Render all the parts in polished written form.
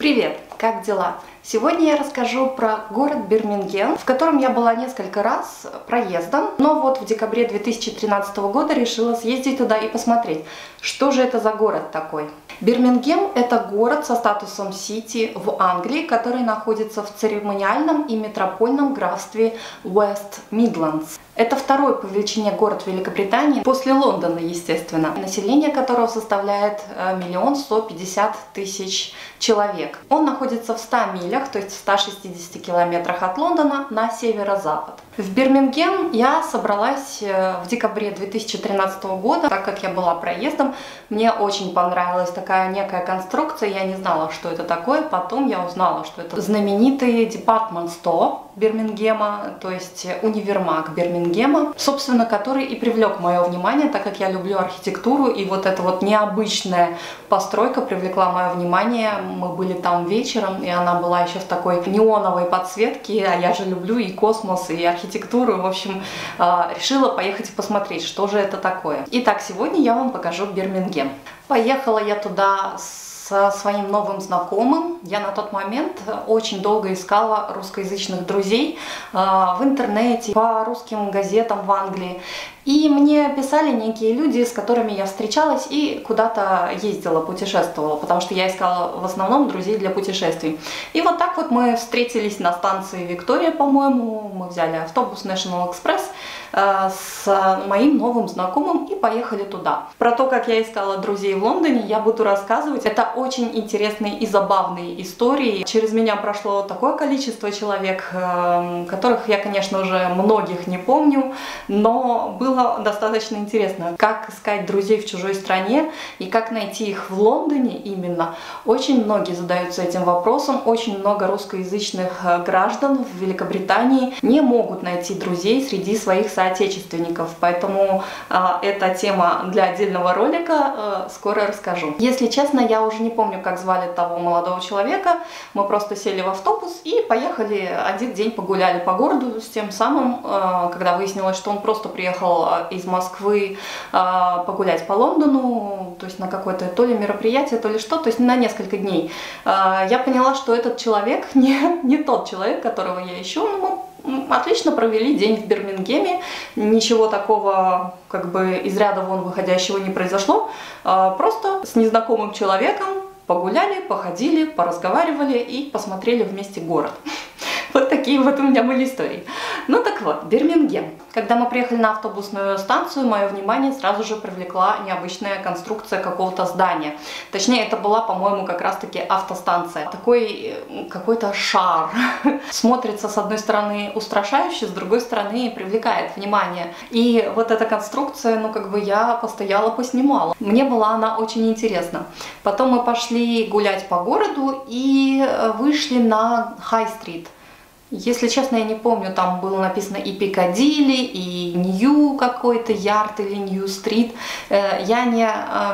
Привет! Как дела? Сегодня я расскажу про город Бирмингем, в котором я была несколько раз проездом, но вот в декабре 2013 года решила съездить туда и посмотреть, что же это за город такой. Бирмингем – это город со статусом Сити в Англии, который находится в церемониальном и метропольном графстве West Midlands. Это второй по величине город Великобритании, после Лондона, естественно, население которого составляет 1 150 000 человек. Он находится в 100 милях, то есть в 160 километрах от Лондона на северо-запад. В Бирмингем я собралась в декабре 2013 года, так как я была проездом. Мне очень понравилась такая некая конструкция, я не знала, что это такое. Потом я узнала, что это знаменитый Department Store Бирмингема, то есть универмаг Бирмингема, собственно, который и привлек мое внимание, так как я люблю архитектуру, и вот эта вот необычная постройка привлекла мое внимание. Мы были там вечером, и она была еще в такой неоновой подсветке, а я же люблю и космос, и архитектуру. В общем, решила поехать и посмотреть, что же это такое. Итак, сегодня я вам покажу Бирмингем. Поехала я туда со своим новым знакомым. Я на тот момент очень долго искала русскоязычных друзей в интернете, по русским газетам в Англии. И мне писали некие люди, с которыми я встречалась и куда-то ездила, путешествовала, потому что я искала в основном друзей для путешествий. И вот так вот мы встретились на станции Виктория, по-моему, мы взяли автобус National Express с моим новым знакомым и поехали туда. Про то, как я искала друзей в Лондоне, я буду рассказывать. Это очень интересные и забавные истории. Через меня прошло такое количество человек, которых я, конечно, уже многих не помню, но было достаточно интересно, как искать друзей в чужой стране и как найти их в Лондоне именно. Очень многие задаются этим вопросом, очень много русскоязычных граждан в Великобритании не могут найти друзей среди своих соотечественников, поэтому эта тема для отдельного ролика, скоро расскажу. Если честно, я уже не помню, как звали того молодого человека, мы просто сели в автобус и поехали один день погуляли по городу, с тем самым, когда выяснилось, что он просто приехал из Москвы погулять по Лондону, то есть на какое-то то ли мероприятие, то ли что, то есть на несколько дней. Я поняла, что этот человек не тот человек, которого я ищу, но мы отлично провели день в Бирмингеме, ничего такого как бы из ряда вон выходящего не произошло, просто с незнакомым человеком погуляли, походили, поразговаривали и посмотрели вместе город. Вот такие вот у меня были истории. Ну так вот, Бирмингем. Когда мы приехали на автобусную станцию, мое внимание сразу же привлекла необычная конструкция какого-то здания. Точнее, это была, по-моему, как раз-таки автостанция. Такой какой-то шар. Смотрится с одной стороны устрашающе, с другой стороны привлекает внимание. И вот эта конструкция, ну как бы я постояла, поснимала. Мне была она очень интересна. Потом мы пошли гулять по городу и вышли на Хай-стрит. Если честно, я не помню, там было написано и Пикадилли, и Нью какой-то, Ярд или Нью-стрит. Я не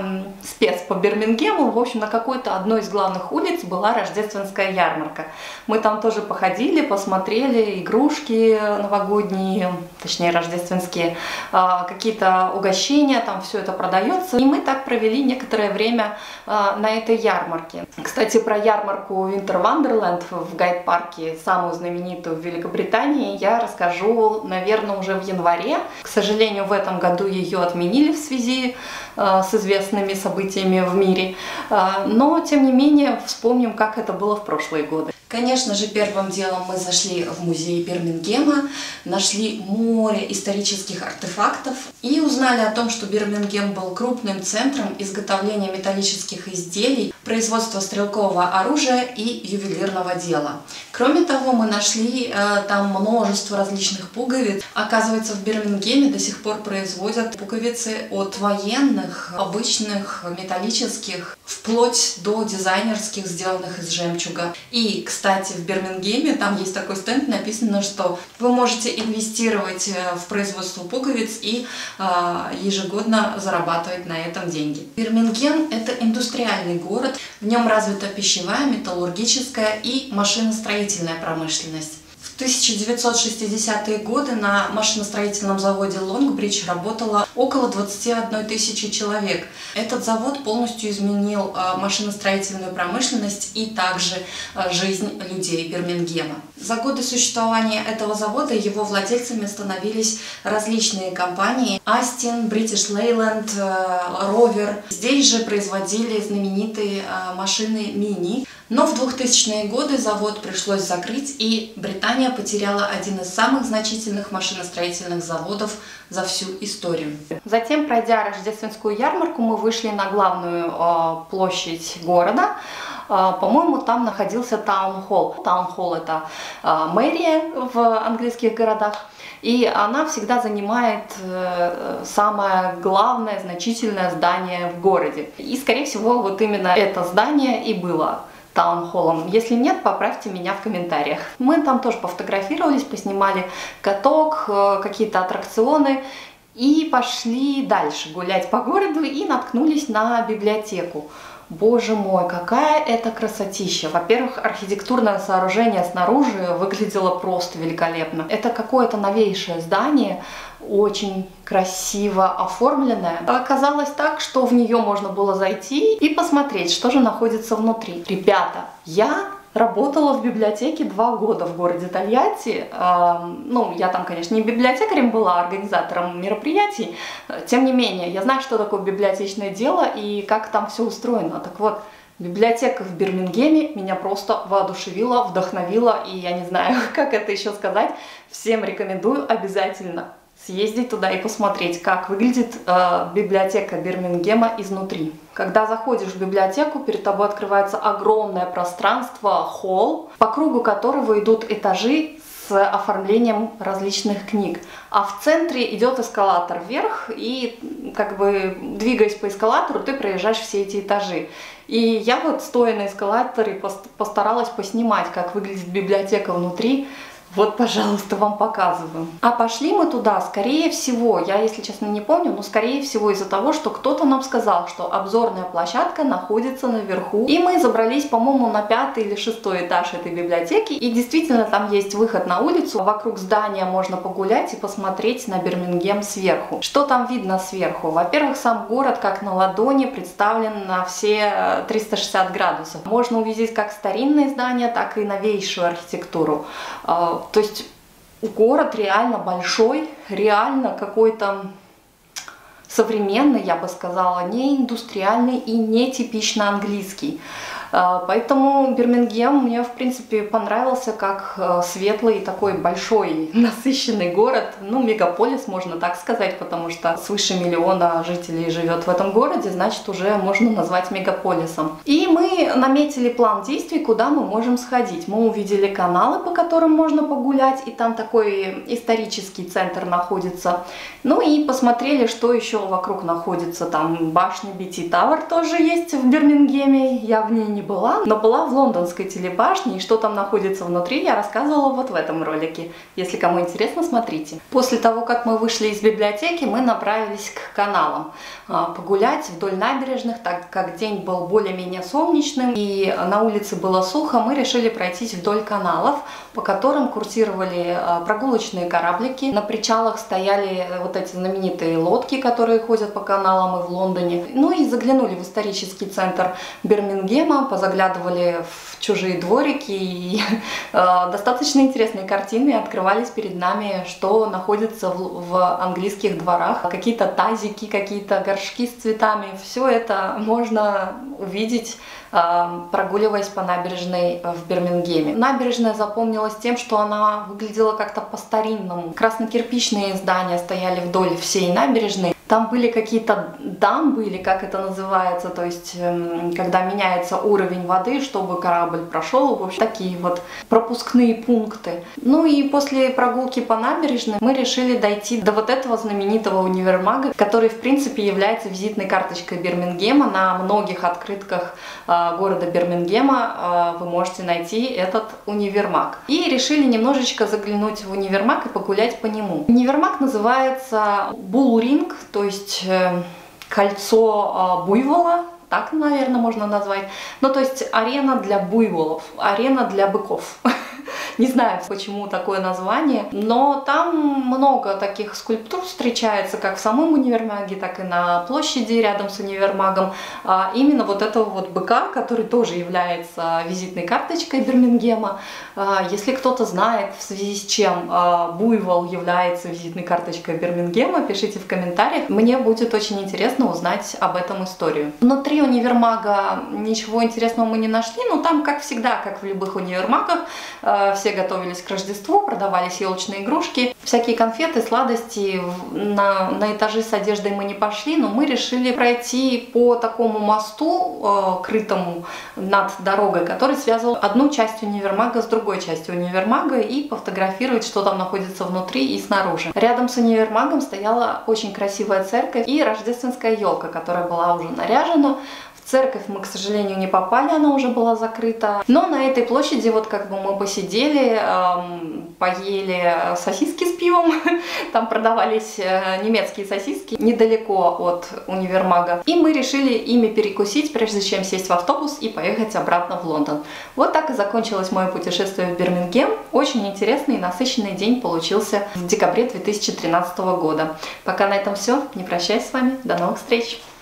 спец по Бирмингему, в общем, на какой-то одной из главных улиц была рождественская ярмарка. Мы там тоже походили, посмотрели игрушки новогодние, точнее рождественские, какие-то угощения, там все это продается. И мы так провели некоторое время на этой ярмарке. Кстати, про ярмарку Winter Wonderland в Гайд-парке, самую знаменитую в Великобритании, я расскажу, наверное, уже в январе. К сожалению, в этом году ее отменили в связи с известными событиями в мире. Но, тем не менее, вспомним, как это было в прошлые годы. Конечно же, первым делом мы зашли в музей Бирмингема, нашли море исторических артефактов и узнали о том, что Бирмингем был крупным центром изготовления металлических изделий, производства стрелкового оружия и ювелирного дела. Кроме того, мы нашли там множество различных пуговиц. Оказывается, в Бирмингеме до сих пор производят пуговицы от военных, обычных, металлических, вплоть до дизайнерских, сделанных из жемчуга. И, кстати, в Бирмингеме там есть такой стенд, написано, что вы можете инвестировать в производство пуговиц и ежегодно зарабатывать на этом деньги. Бирмингем – это индустриальный город, в нем развита пищевая, металлургическая и машиностроительная промышленность. В В 1960-е годы на машиностроительном заводе Лонгбридж работало около 21 тысячи человек. Этот завод полностью изменил машиностроительную промышленность и также жизнь людей Бирмингема. За годы существования этого завода его владельцами становились различные компании: Астин, British Leyland, Rover. Здесь же производили знаменитые машины Мини. Но в 2000-е годы завод пришлось закрыть, и Британия потеряла один из самых значительных машиностроительных заводов за всю историю. Затем, пройдя рождественскую ярмарку, мы вышли на главную площадь города. По-моему, там находился таун-холл. Таун-холл — это мэрия в английских городах. И она всегда занимает самое главное, значительное здание в городе. И, скорее всего, вот именно это здание и было таун-холлом. Если нет, поправьте меня в комментариях. Мы там тоже пофотографировались, поснимали каток, какие-то аттракционы и пошли дальше гулять по городу и наткнулись на библиотеку. Боже мой, какая это красотища! Во-первых, архитектурное сооружение снаружи выглядело просто великолепно. Это какое-то новейшее здание, очень красиво оформленное. Оказалось так, что в нее можно было зайти и посмотреть, что же находится внутри. Ребята, я работала в библиотеке 2 года в городе Тольятти. Ну, я там, конечно, не библиотекарем была, а организатором мероприятий. Тем не менее, я знаю, что такое библиотечное дело и как там все устроено. Так вот, библиотека в Бирмингеме меня просто воодушевила, вдохновила, и я не знаю, как это еще сказать. Всем рекомендую обязательно съездить туда и посмотреть, как выглядит библиотека Бирмингема изнутри. Когда заходишь в библиотеку, перед тобой открывается огромное пространство, холл, по кругу которого идут этажи с оформлением различных книг. А в центре идет эскалатор вверх, и как бы двигаясь по эскалатору, ты проезжаешь все эти этажи. И я вот, стоя на эскалаторе, постаралась поснимать, как выглядит библиотека внутри. Вот, пожалуйста, вам показываю. А пошли мы туда, скорее всего, я, если честно, не помню, но скорее всего из-за того, что кто-то нам сказал, что обзорная площадка находится наверху. И мы забрались, по-моему, на 5-й или 6-й этаж этой библиотеки. И действительно, там есть выход на улицу. Вокруг здания можно погулять и посмотреть на Бирмингем сверху. Что там видно сверху? Во-первых, сам город как на ладони представлен на все 360 градусов. Можно увидеть как старинные здания, так и новейшую архитектуру. То есть город реально большой, реально какой-то современный, я бы сказала, не индустриальный и не типично английский. Поэтому Бирмингем мне, в принципе, понравился как светлый, такой большой, насыщенный город. Ну, мегаполис, можно так сказать, потому что свыше 1 миллиона жителей живет в этом городе, значит, уже можно назвать мегаполисом. И мы наметили план действий, куда мы можем сходить. Мы увидели каналы, по которым можно погулять, и там такой исторический центр находится. Ну и посмотрели, что еще вокруг находится. Там башня BT Tower тоже есть в Бирмингеме, я в ней не была, но была в лондонской телебашне, и что там находится внутри, я рассказывала вот в этом ролике. Если кому интересно, смотрите. После того, как мы вышли из библиотеки, мы направились к каналам. Погулять вдоль набережных, так как день был более-менее солнечным, и на улице было сухо, мы решили пройтись вдоль каналов, по которым курсировали прогулочные кораблики. На причалах стояли вот эти знаменитые лодки, которые ходят по каналам и в Лондоне. Ну и заглянули в исторический центр Бирмингема, позаглядывали в чужие дворики, и достаточно интересные картины открывались перед нами, что находится в английских дворах. Какие-то тазики, какие-то горшки с цветами. Все это можно увидеть, прогуливаясь по набережной в Бирмингеме. Набережная запомнилась тем, что она выглядела как-то по-старинному. Краснокирпичные здания стояли вдоль всей набережной. Там были какие-то дамбы, или как это называется, то есть когда меняется уровень воды, чтобы корабль прошел, в общем, такие вот пропускные пункты. Ну и после прогулки по набережной мы решили дойти до вот этого знаменитого универмага, который, в принципе, является визитной карточкой Бирмингема. На многих открытках города Бирмингема вы можете найти этот универмаг. И решили немножечко заглянуть в универмаг и погулять по нему. Универмаг называется Буллринг, то есть кольцо буйвола, так, наверное, можно назвать. Ну, то есть арена для буйволов, арена для быков. Не знаю, почему такое название, но там много таких скульптур встречается, как в самом универмаге, так и на площади рядом с универмагом. Именно вот этого вот быка, который тоже является визитной карточкой Бирмингема. Если кто-то знает, в связи с чем буйвол является визитной карточкой Бирмингема, пишите в комментариях. Мне будет очень интересно узнать об этом историю. Внутри универмага ничего интересного мы не нашли, но там, как всегда, как в любых универмагах, все готовились к Рождеству, продавались елочные игрушки, всякие конфеты, сладости. На этажи с одеждой мы не пошли, но мы решили пройти по такому мосту, крытому над дорогой, который связывал одну часть универмага с другой частью универмага, и пофотографировать, что там находится внутри и снаружи. Рядом с универмагом стояла очень красивая церковь и рождественская елка, которая была уже наряжена. В церковь мы, к сожалению, не попали, она уже была закрыта. Но на этой площади вот как бы мы посидели, поели сосиски с пивом. Там продавались немецкие сосиски недалеко от универмага. И мы решили ими перекусить, прежде чем сесть в автобус и поехать обратно в Лондон. Вот так и закончилось мое путешествие в Бирмингем. Очень интересный и насыщенный день получился в декабре 2013 года. Пока на этом все. Не прощаюсь с вами. До новых встреч!